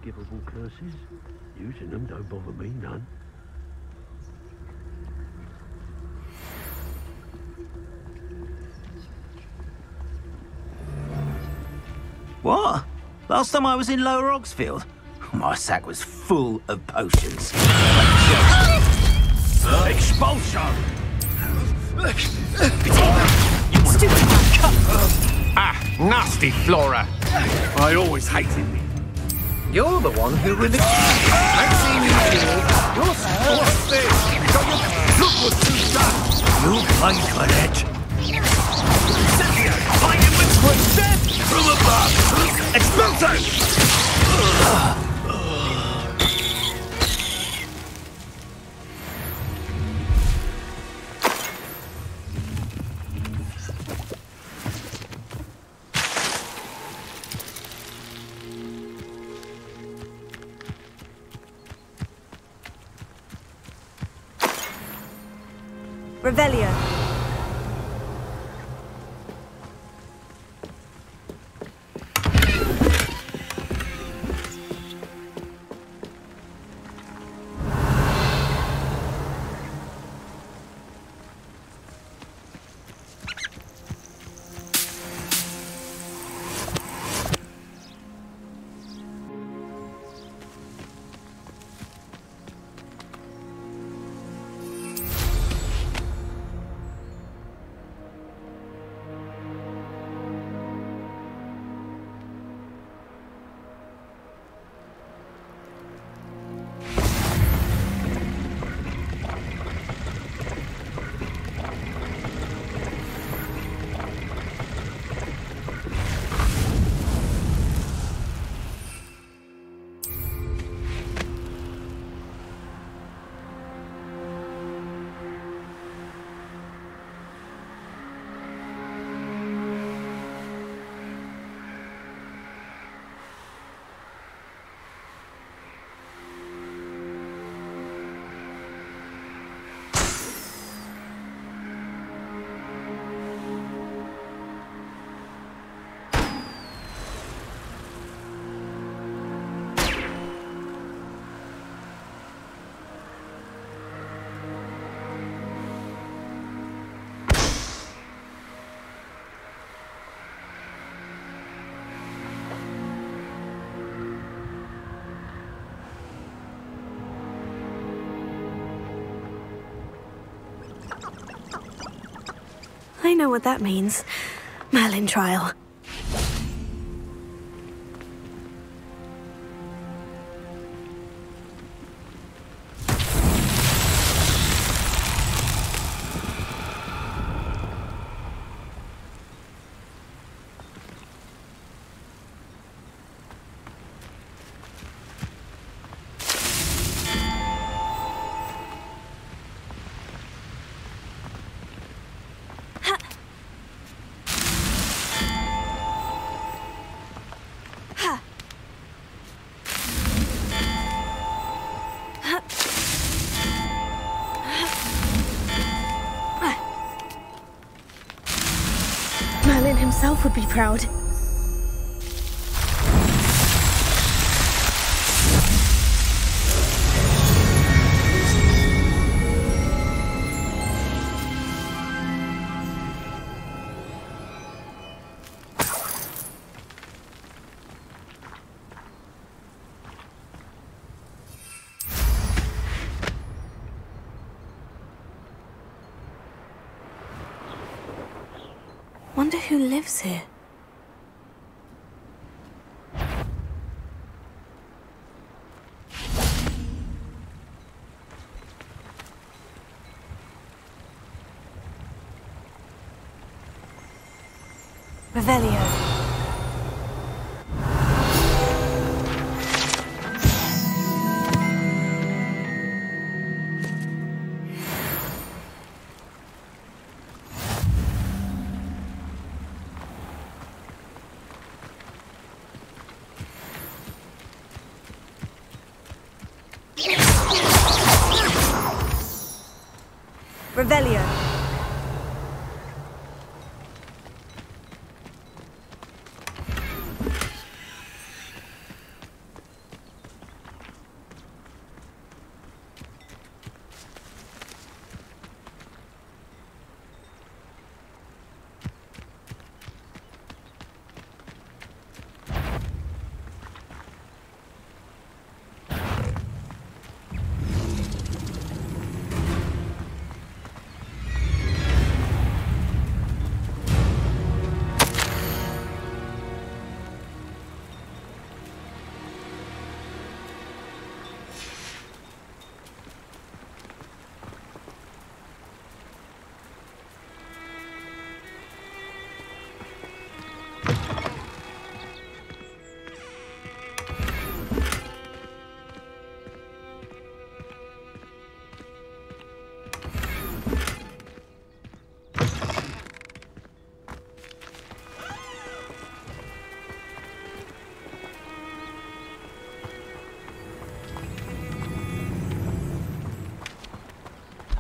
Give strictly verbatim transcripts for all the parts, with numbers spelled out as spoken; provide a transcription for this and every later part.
unforgivable curses. Using them don't bother me none. What? Last time I was in Lower Oxfield, my sack was full of potions. Expulsion! Stupid cut! Ah, nasty Flora. I always hated me. You're the one who really... I've seen you here. You're What's this? Look what you've done! You pay for that. Cynthia, fighting with quick death from above! Expulsion! Revelio. I know what that means. Merlin trial. Merlin himself would be proud. Wonder who lives here. Revelio. Revelio.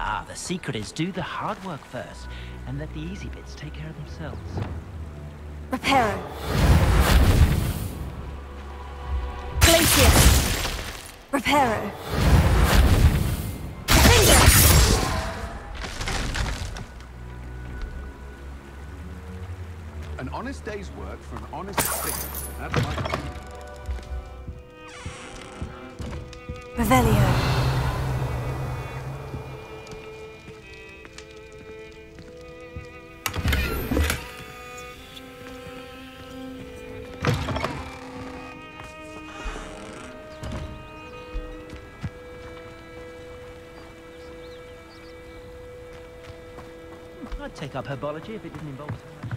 Ah, the secret is do the hard work first, and let the easy bits take care of themselves. Reparo. Glacier. Reparo. An honest day's work for an honest stick. That's my point. Revelio. I'd take up herbology if it didn't involve so much.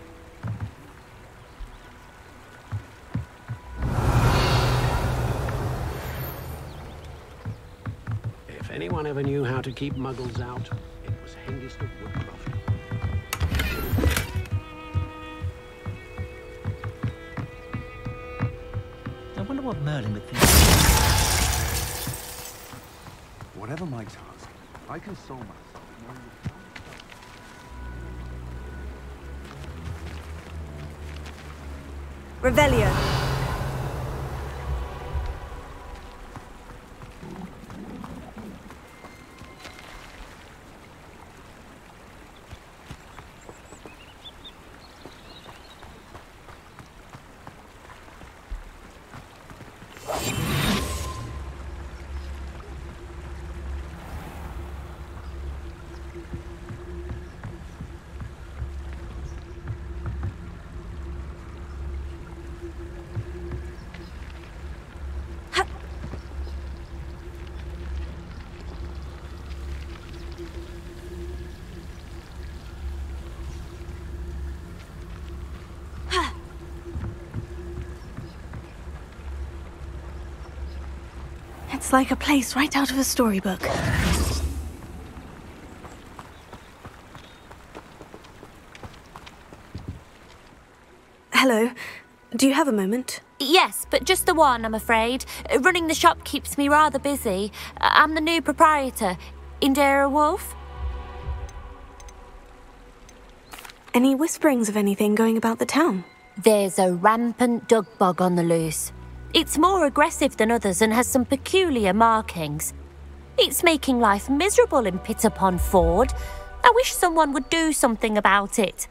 If anyone ever knew how to keep muggles out, it was Hengist of Woodcroft. I wonder what Merlin would think. Whatever my task, I console myself knowing that Revelio. It's like a place right out of a storybook. Hello. Do you have a moment? Yes, but just the one, I'm afraid. Running the shop keeps me rather busy. I'm the new proprietor, Indira Wolf. Any whisperings of anything going about the town? There's a rampant dug bug on the loose. It's more aggressive than others and has some peculiar markings. It's making life miserable in Pitterpond Ford. I wish someone would do something about it.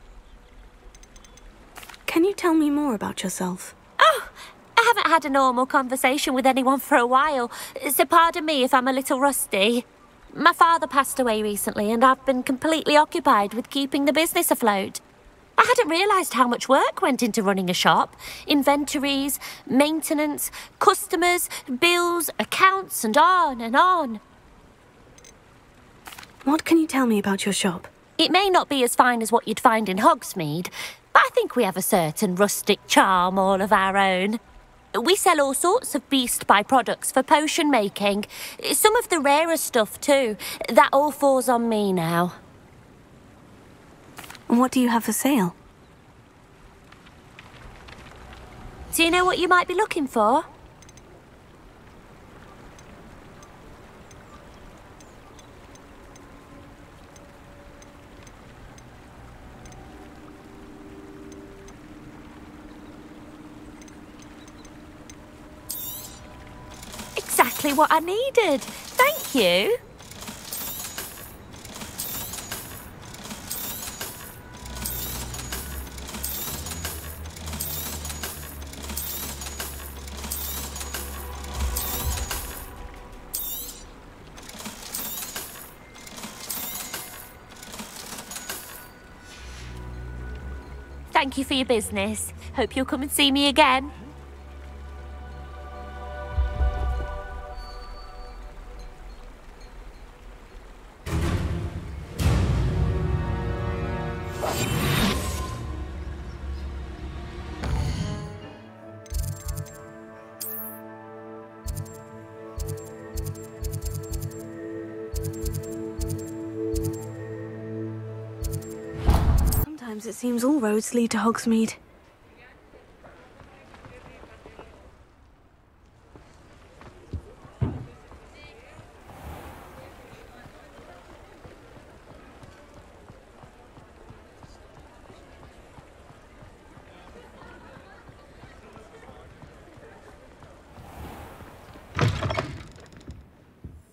Can you tell me more about yourself? Oh, I haven't had a normal conversation with anyone for a while, so pardon me if I'm a little rusty. My father passed away recently and I've been completely occupied with keeping the business afloat. I hadn't realised how much work went into running a shop. Inventories, maintenance, customers, bills, accounts, and on and on. What can you tell me about your shop? It may not be as fine as what you'd find in Hogsmeade, but I think we have a certain rustic charm all of our own. We sell all sorts of beast by-products for potion making. Some of the rarer stuff too. That all falls on me now. What do you have for sale? Do you know what you might be looking for? Exactly what I needed. Thank you. Thank you for your business. Hope you'll come and see me again. Sometimes it seems all roads lead to Hogsmeade.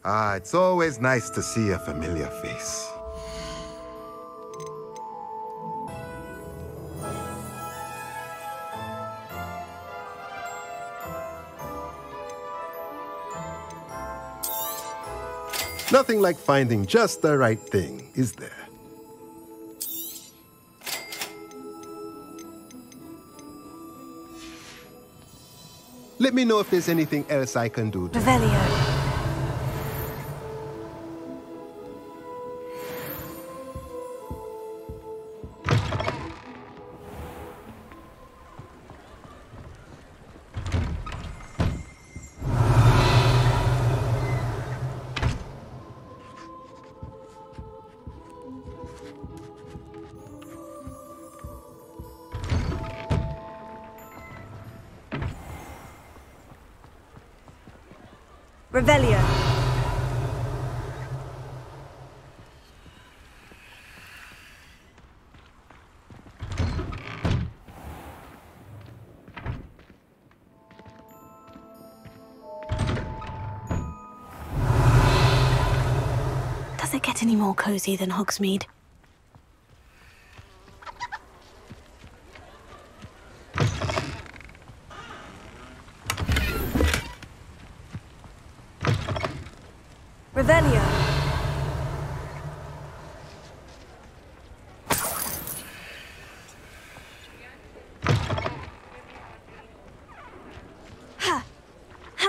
Ah, it's always nice to see a familiar face. Nothing like finding just the right thing, is there? Let me know if there's anything else I can do to Revelio. Revelio. Does it get any more cozy than Hogsmeade? Revelio. Ha. Ha.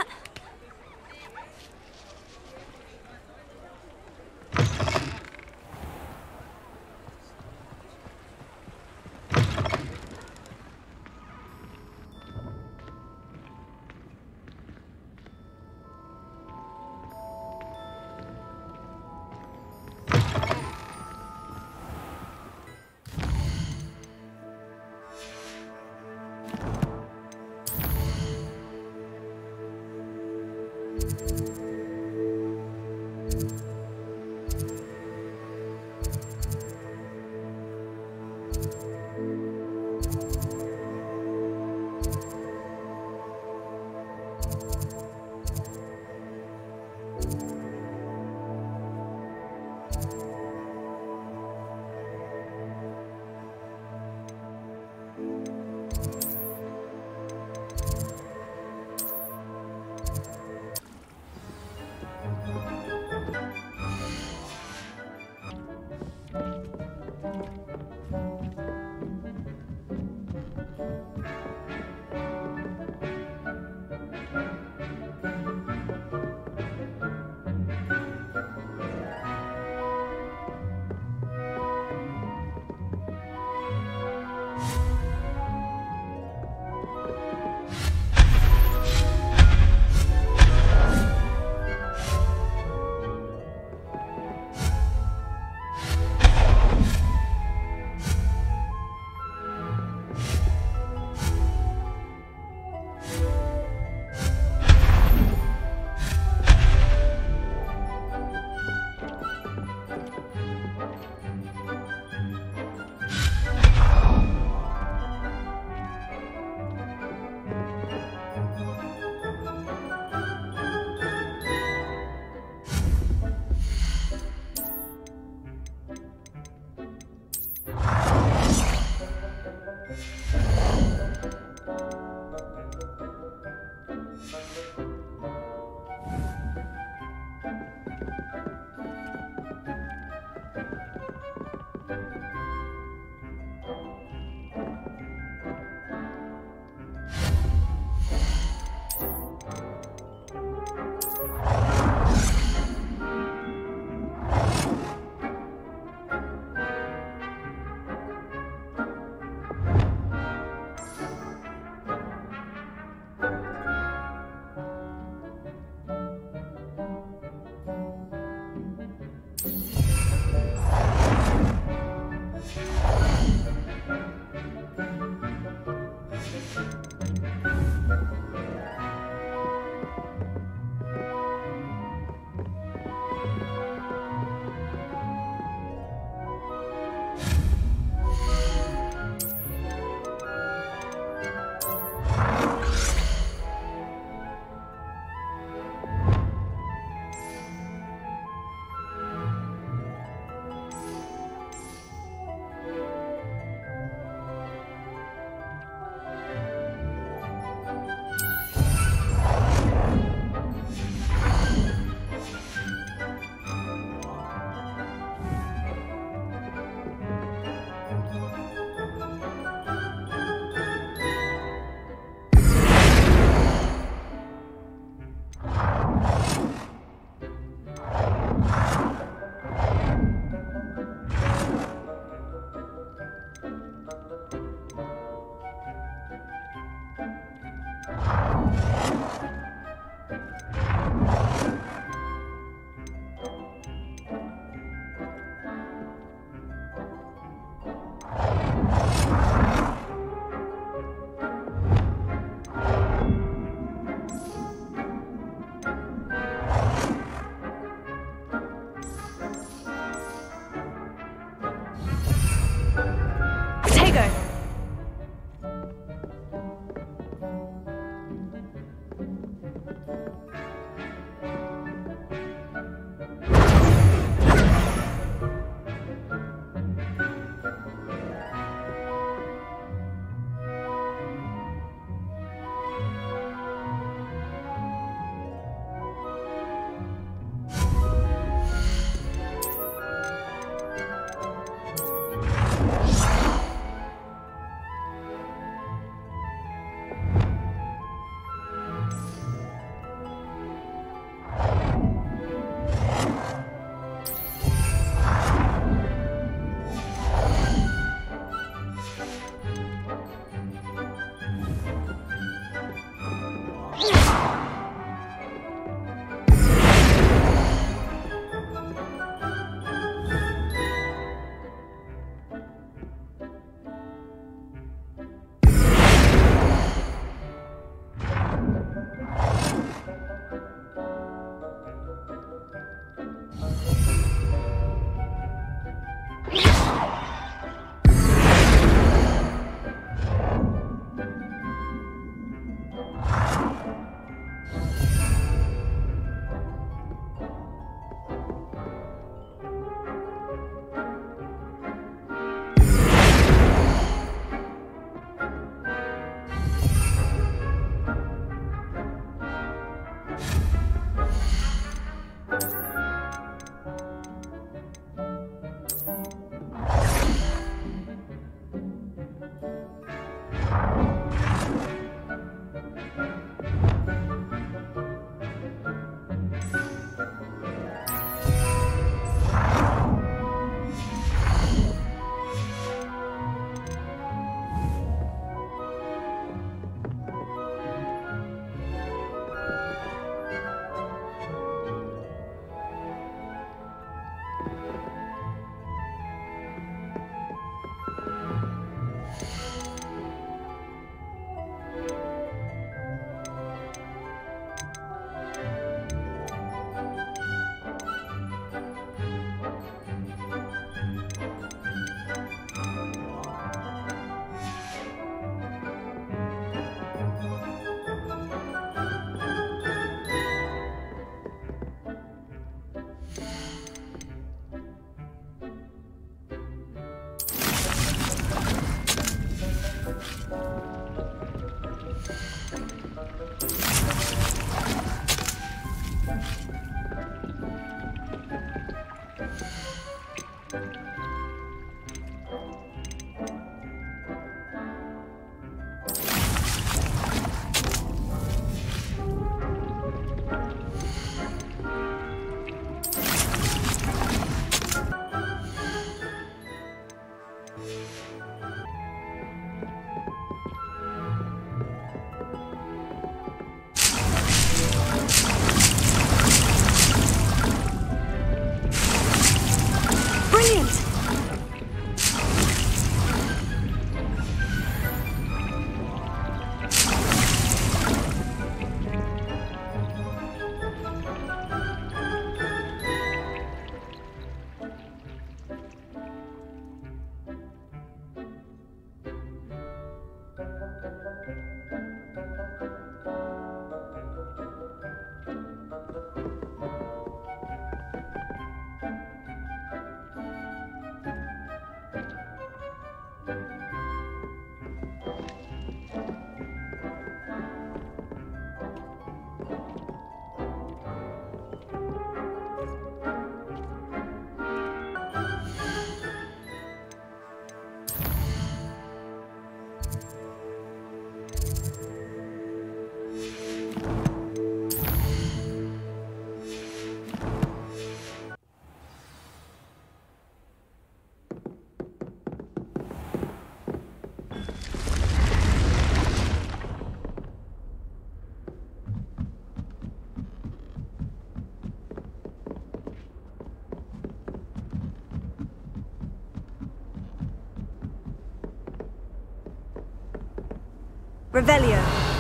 Revelio.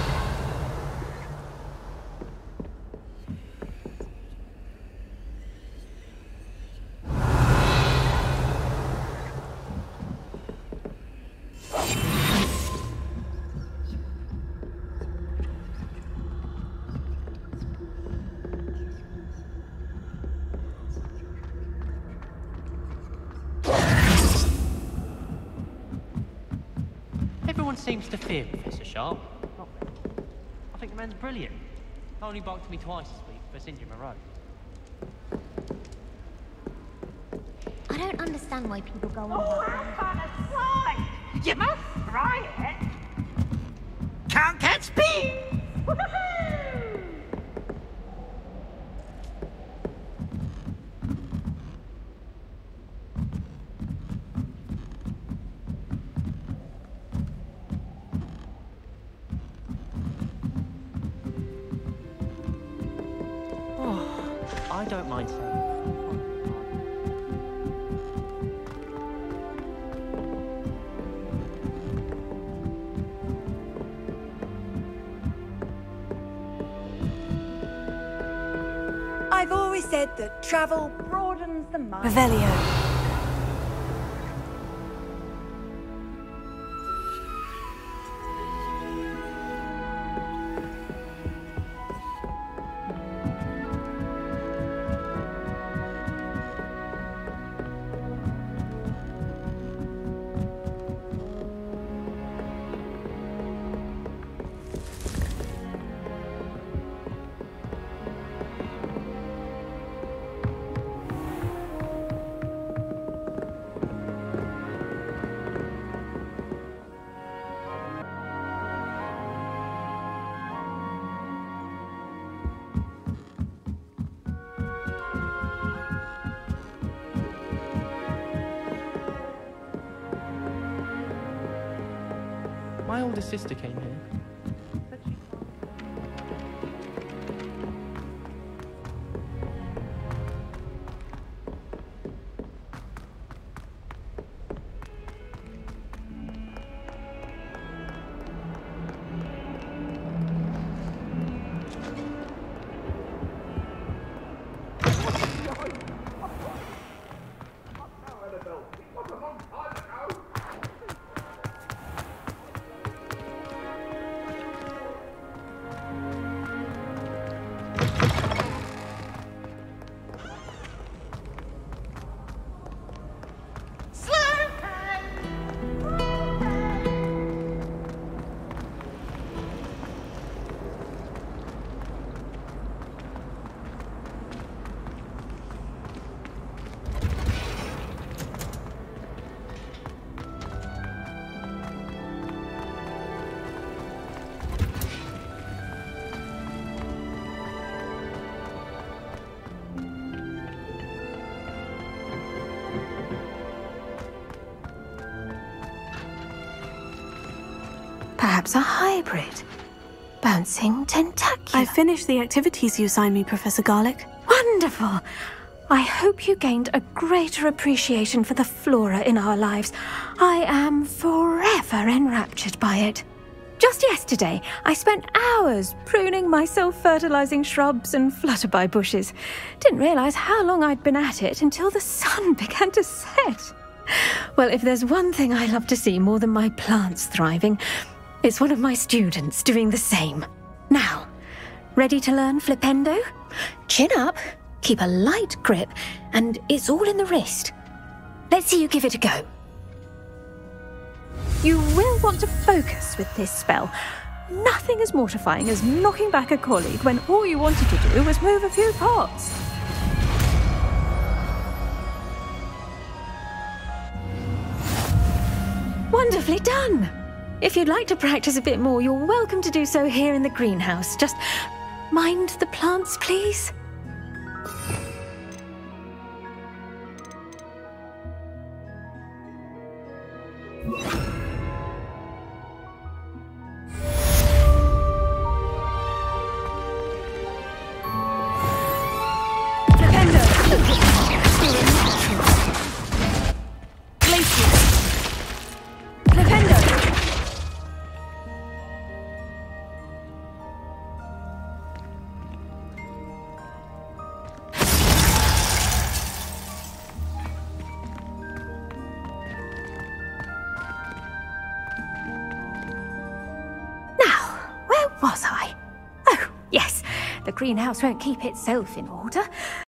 Everyone seems to fear Professor Sharp. Not me. I think the man's brilliant. Only barked at me twice this week for singeing my road. I don't understand why people go on Oh, about how fun a slide! You must try it! Can't catch me! I don't mind saying. I've always said that travel broadens the mind. Revelio. My older sister came here. Perhaps a hybrid. Bouncing tentacular. I finished the activities you assigned me, Professor Garlick. Wonderful! I hope you gained a greater appreciation for the flora in our lives. I am forever enraptured by it. Just yesterday, I spent hours pruning my self-fertilizing shrubs and flutterby bushes. Didn't realize how long I'd been at it until the sun began to set. Well, if there's one thing I love to see more than my plants thriving, it's one of my students doing the same. Now, ready to learn flipendo? Chin up, keep a light grip, and it's all in the wrist. Let's see you give it a go. You will want to focus with this spell. Nothing as mortifying as knocking back a colleague when all you wanted to do was move a few pots. Wonderfully done! If you'd like to practice a bit more, you're welcome to do so here in the greenhouse. Just mind the plants, please. greenhouse won't keep itself in order.